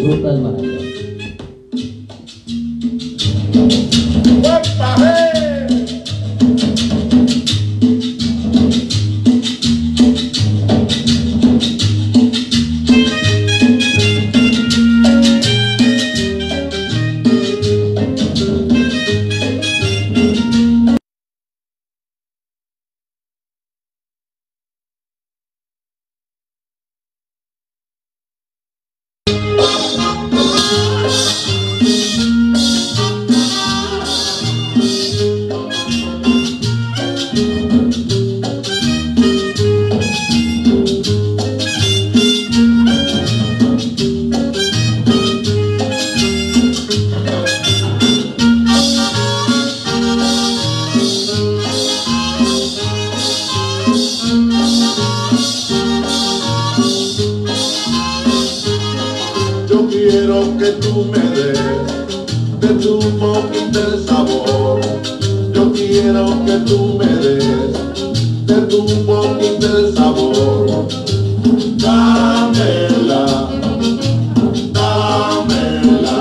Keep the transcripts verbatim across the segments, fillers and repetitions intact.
Fruta del Marañón. Yo quiero que tú me des de tu boquín del sabor. Yo quiero que tú me des de tu boquín del sabor. Dámela, dámela,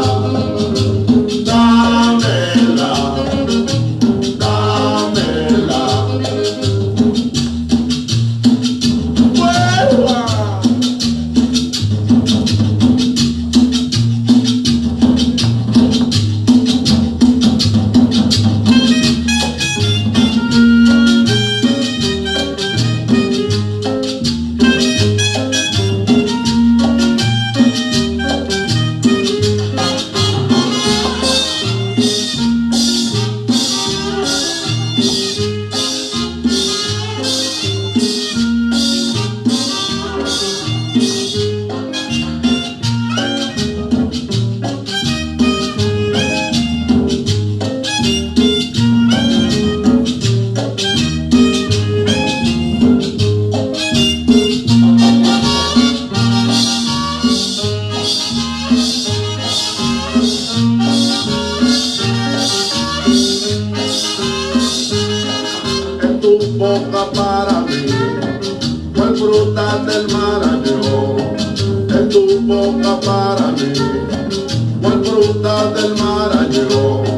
dámela, dámela. ¡Vuelva! Tu boca para mí fue fruta del Marañón. En tu boca para mí fue fruta del Marañón.